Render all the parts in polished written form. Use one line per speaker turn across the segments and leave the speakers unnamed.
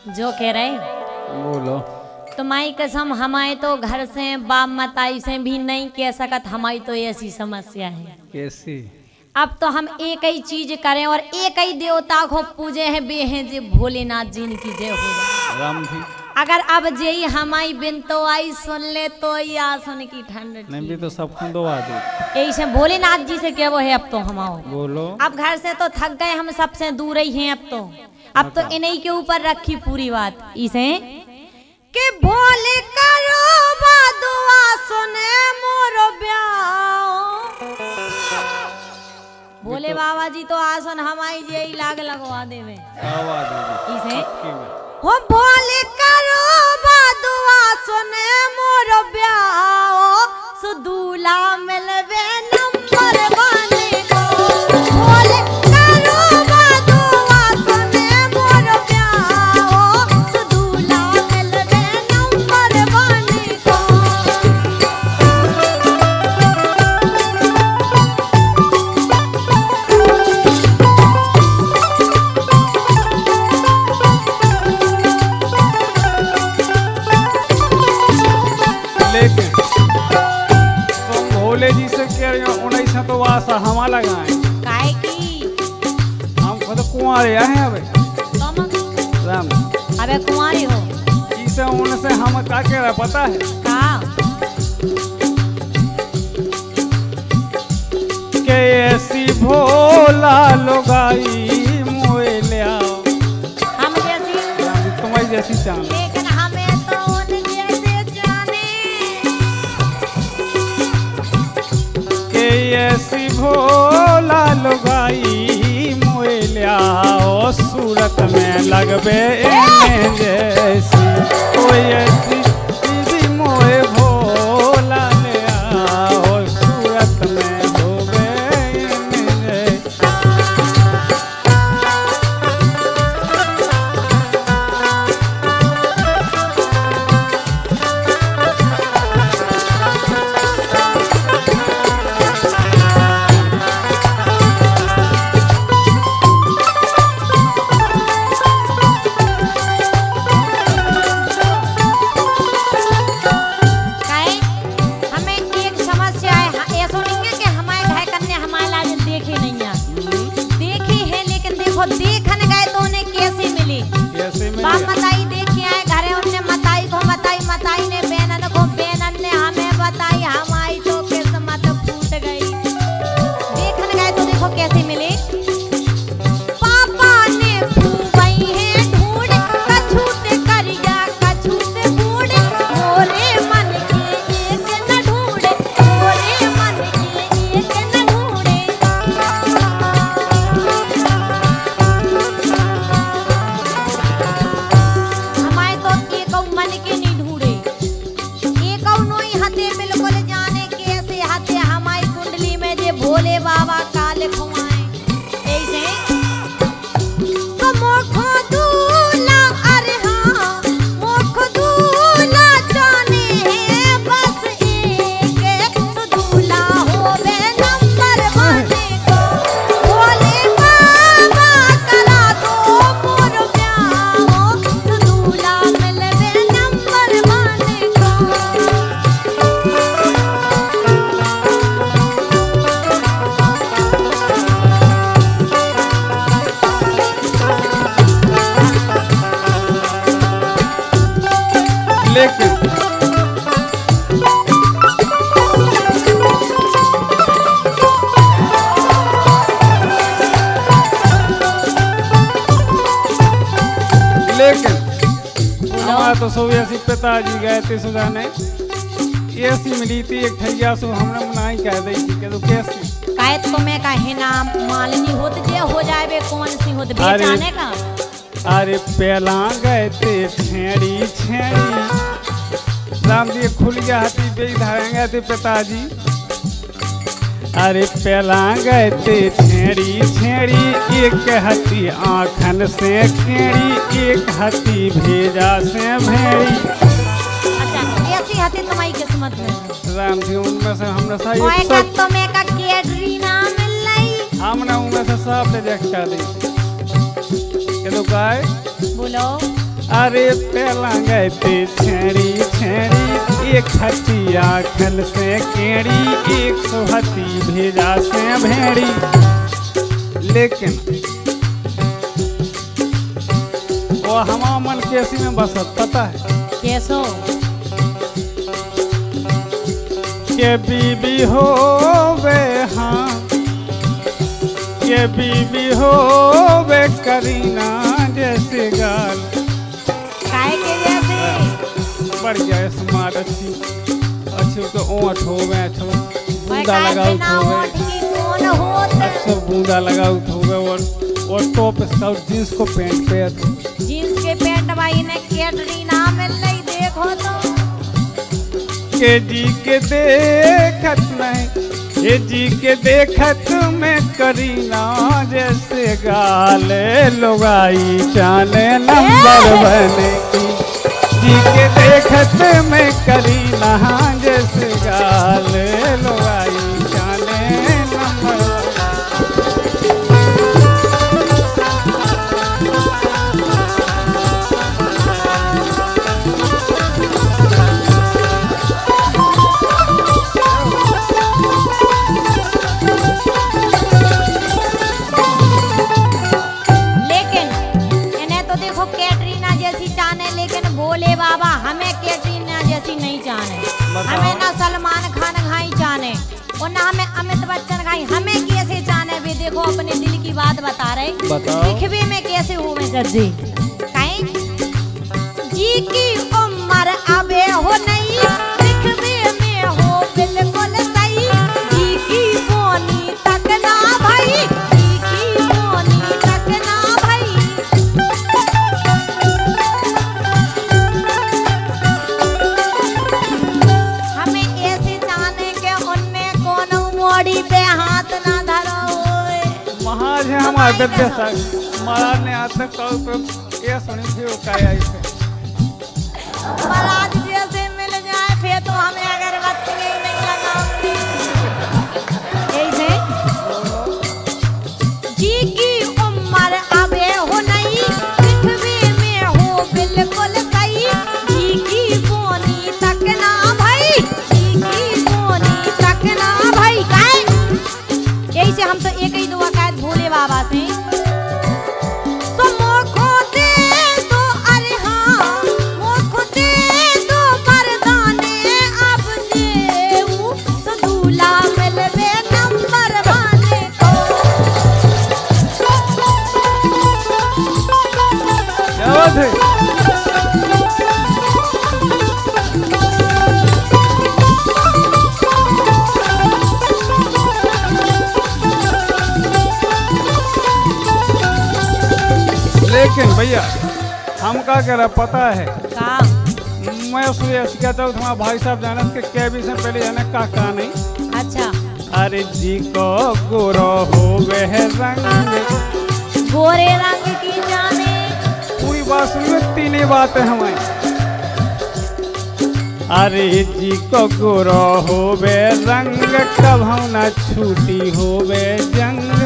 जो कह रहे
बोलो।
तुम्हारी कसम हमारे तो घर से बाप मताई से भी नहीं कह सकत। हमारी तो ऐसी समस्या है।
कैसी?
अब तो हम एक ही चीज करें और एक ही देवता को पूजे हैं बे हैं जे भोलेनाथ जी की जय हो
राम जी।
अगर अब जय हमारी बिन तो आई सुन ले तो या सुन की ठंड
नहीं भी तो सब दवा दे।
ऐसे भोलेनाथ जी से क्या वो है। अब तो हमाओ
बोलो।
अब घर से तो थक गए हम, सबसे दूर ही हैं। अब तो इन्हीं के ऊपर रखी पूरी बात इसे कि भोले करो दुआ सुने मोरो ब्याह। भोले बाबा जी तो आसन हमारी जे लाग लगवा देवे इसे हो भोले करो दुआ सुने मोरो ब्याह सुदूला मिलवे नंबर बने को। भोले करो दुआ सुने मोरो ब्याह सुदूला मिलवे नंबर बने को।
लेकिन तुम भोले जी से कह रही हो 19 तो वासा हम लगाए
काहे की
हम खुद कुंवारे हैं। अबे
तुम
राम
अबे कुंवारी हो
इसे उनसे हम क्या कह रहे पता है
का
कि ऐसी भोला लोगाई मोए ले आओ।
हम जैसी
तुम्हारी जैसी चांद
लेकिन हमें तो उन जैसे जाने
के ऐसी भोला लोगाई मोए ले आओ। सूरत में लगबे इन्हें जैसी कोई ऐसी दीदी मोए भोला ले आओ। सूरत में होवे इन्हें जैसी।
काहे हमें एक समस्या है। ऐसा नहीं है कि हमारे घर कन्या हमारे लाज देखे नहीं है, देखी है लेकिन देखो देखन गए तो उन्हें कैसे मिली।
कैसे में
बाप मताई देखे आए घरे, उनने मताई को बताई, मताई ने बेनन को, बेनन ने हमें बताई, हमारी तो किस्मत फूट गई। देखन गए तो देखो कैसे मिले। पापा ने खूबई है ढूंढ कछूट करिया कछूट बूढ़ मोरे मन के एक न ढूंढे, मोरे मन के एक न ढूंढे। हमारे तो एक मन के नहीं ढूंढे, एक नोई हते बिल्कुल जाने कैसे हते हमारी कुंडली में जे भोले बाबा का लिखवाए ऐसे तो मोखो दूला। अरे हाँ मोखो दूला जाने है बस एक तो दूला होवे नंबर बने को। भोले बाबा करा दो मोर ब्याह तो दूला मिलवे नंबर बने को।
लेकिन हमारा तो सब ऐसी पिताजी गए थे सुजाने ऐसी मिली थी एक ठैया सो हमने मनाई कह दी थी कि तो कैसी
काहे तुम्हें काहे नाम मालनी होत जे हो जाए कौन सी होत बेचाने का।
अरे पहला गए थे छेड़ी छेड़ी राम जी खुलिया हाथी बेच धरेंगे थे पिताजी। अरे पहला गए थे छेड़ी छेड़ी एक हाथी आँखन से केड़ी एक हाथी भेजा से भेड़ी।
अच्छा ऐसी हाथी तुम्हारी किस्मत में
राम जी उनमें से हमने सही
ओए का तुम्हें का केडरी ना मिल रही
हमने उनमें से सब रिजेक्ट कर दी। ये तो गाय
बोलो
अरे पहला गए थे छेड़ी छेड़ी एक हती आखन से केड़ी 100 भेजा से भेड़ी। लेकिन वो हमारा मन कैसी में बसत पता है
कैसो
के बीबी हो वे हाँ के बीबी हो वे करीना जैसे गाल
काय के जैसे
बढ़ गया स्मार्ट अच्छी अच्छी तो ओंठ हो गए अच्छा
मैं
बूंदा
काय
लगाओ
के ना
हो
ओठ
गए
की कौन होत
अच्छा बूंदा लगाओ हो गए और टॉप स्काउट जींस को पैंट पे
जींस के पैंट भाई ने कैटरीना मिल रही देखो तो
के जी के देखत नहीं ये जी के देखत में करीना जैसे गाले लुगाई जाने नंबर बने की जी के देखत में करीना जैसे गाले लुगाई जाने नंबर
हमें ना सलमान खान खाई जाने और ना हमें अमित बच्चन खाई हमें कैसे जाने भी देखो अपने दिल की बात बता रहे दिखवे में कैसे हुए जज्जी कहीं जी की उम्र अबे हो नहीं दिखवे में हो बिल्कुल सही जी की बोनी तक ना भाई जी की बोनी तक ना भाई पे हाथ ना धरो
महाज है हमारे बेटे साहब महाराज ने आज तक कल पे ये सुनी थी वो क्या आई थे
महाराज जैसे मिल जाए फिर तो हमें अगरबत्ती नहीं लगाऊंगी ऐसे जी की उम्र अबे हो नहीं दिखवे में हो बिल्कुल सही जी की बोनी तक ना भाई जी की बोनी तक ना भाई काय यही से हम तो एक ही दुआ कहते भोले बाबा से तो मोखो दे दो अरे हाँ मोखो दे दो मर्दाने अब देऊ तो दूल्हा मिलवे नंबर वाले को
क्या बात है लेकिन भैया हम क्या कह रहे पता है
का
मैं उसमें ऐसे कहता हूँ तुम्हारा भाई साहब जाने के कैबी से पहले जाने का नहीं
अच्छा
अरे जी को गोरो हो वह रंग
गोरे रंग की जाने
पूरी बात सुनिए तीन ही बातें हमारी अरे जी को गोरो हो वे रंग कब हम ना छूटी हो वे जंग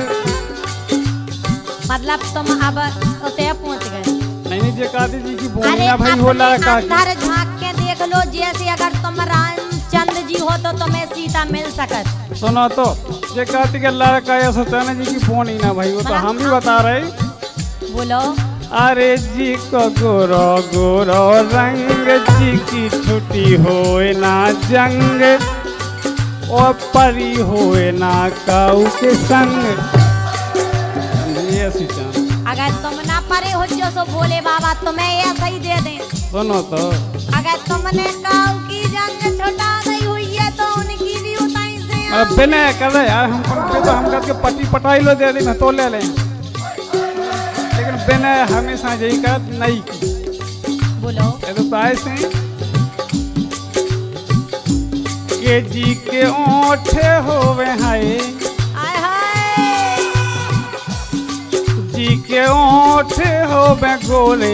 मतलब तुम अब उते पहुंच गए
नहीं जे कादी जी की बोली
अरे
ना भाई होला का
अंदर झांक के देख लो जैसे अगर तुम रामचंद्र जी हो तो तुम्हें सीता मिल सकत
सुनो तो जे कादी के लड़का या सत्याना जी की बोली ना भाई वो तो हम भी बता रहे
बोलो
अरे जी को गोरो गोरो रंग जी की छुट्टी होए ना जंग और परी होए ना काऊ के संग
अगर तुम ना परे हो जो सो भोले बाबा तुम्हें ऐसा ही दे दे
सुनो तो
अगर तुमने काऊ की जंग छुटा नहीं हुई है तो उनकी भी उताई से
अब बिना कर रहे यार हम तो हम करके पट्टी पटाई लो दे दी तो ले लें लेकिन बिना हमेशा यही कर नहीं की
बोलो
ये तो ऐसे के जी के ओठे होवे हाय जी के ओठे होवे गोरे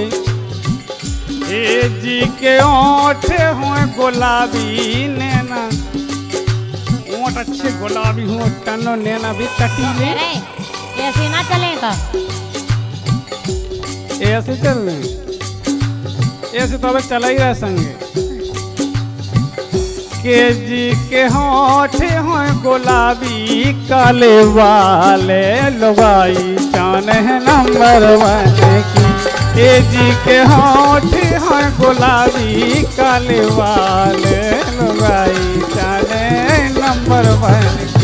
ए जी के ओठे हुए गुलाबी नैना ओठ अच्छे गुलाबी हुए टनो नैना भी कटीले
ऐसे ना चलेगा
ऐसे चल रहे से तो अब चला ही रहा संगे। के जी के होठ हैं गुलाबी काले वाले लुगाई चान है नंबर 1 की। के जी के होठ हैं गुलाबी काले वाले लुगाई चान है नंबर 1 की।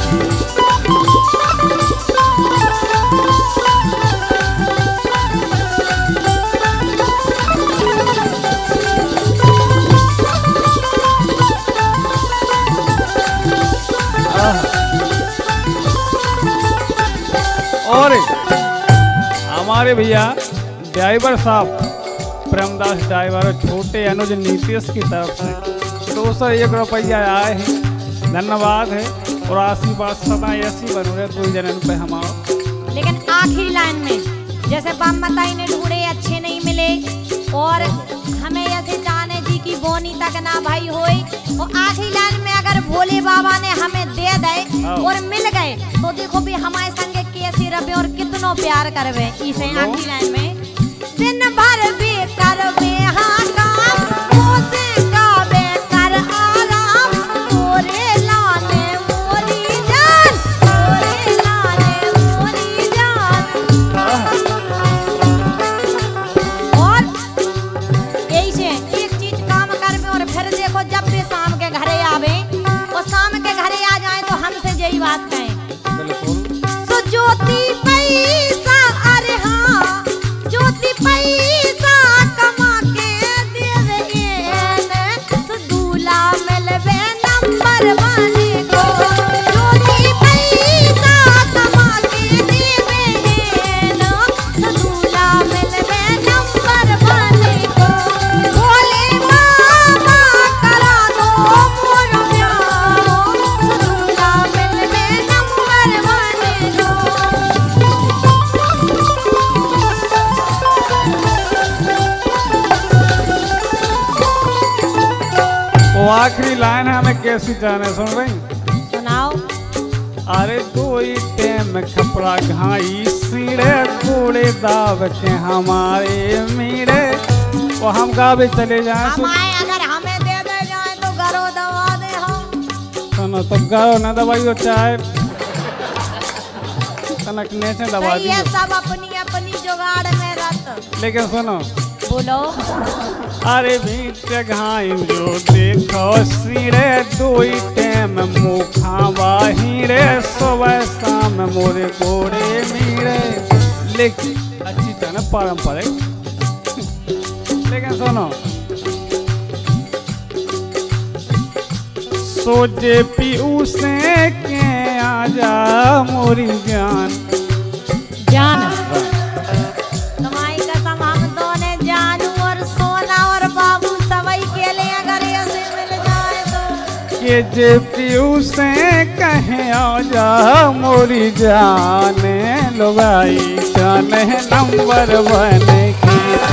और हमारे भैया ड्राइवर साहब प्रेमदास ड्राइवर छोटे अनुज नीतीश की तरफ से 201 रुपया आए हैं, धन्यवाद है। और आशीर्वाद सदा ऐसी बन रहे 2 जनन पे हमारा।
लेकिन आखिरी लाइन में जैसे बम मताई ने ढूंढे अच्छे नहीं मिले और हमें ऐसे जाने जी की बोनी तक ना भाई होई, और आखिरी लाइन में अगर भोले बाबा ने हमें दे दे और मिल गए तो देखो भी हमारे संगे कैसे रहे और कितनो प्यार करवे। इसे आखिरी लाइन में दिन भर भी करवे हाँ काम मोसे गावे कर आराम तोरे लाने मोरी जान तोरे लाने मोरी जान। और यही से एक चीज काम करवे और फिर देखो जब भी शाम के घरे आवे और शाम के घरे आ जाए तो हमसे यही बात कहें तो ज्योति पैसा अरे हाँ ज्योति पैसा कमा के देवे तो दूल्हा मिलवे नंबर 1 को। ज्योति पैसा कमा के देवे तो दूल्हा मिलवे नंबर 1 को। भोले बाबा करा दो मोर प्यार दूल्हा मिलवे नंबर 1 को।
वो आखिरी लाइन है हमें कैसी जाने, सुन रही?
सुनाओ।
अरे 2 टाइम खपड़ा घाई सीढ़े कूड़े दाव के हमारे मीड़े। वो हम गावे चले जाए
हमारे अगर हमें दे दे जाए तो घरों दबा दे हम।
सुनो तो गाओ ना दवाई हो चाहे कनक नेचे दबा
सही है
दी।
सब अपनी अपनी जुगाड़ में रत।
लेकिन सुनो
बोलो।
अरे बीच घाई जो देखो सीढ़े 2 टाइम मुखा बाहिरे सुबह शाम मोरे गोरे मीरे। लेकिन अच्छी तरह ना पारंपरिक। लेकिन सुनो सोचे पीऊ से के आजा मोरी जान
जान तुम्हारी कसम हम दोनों जानू और सोना और बाबू सवई के लिए अगर ऐसे मिल जाए तो
के जे पीऊ से कहे आजा मोरी जाने लुगाई जाने नंबर 1 की।